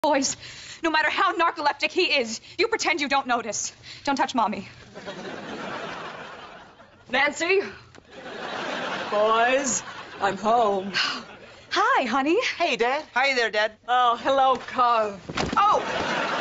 Boys, no matter how narcoleptic he is, you pretend you don't notice. Don't touch Mommy. Nancy? Boys, I'm home. Hi, honey. Hey, Dad. Hi there, Dad. Oh, hello, Carl. Oh!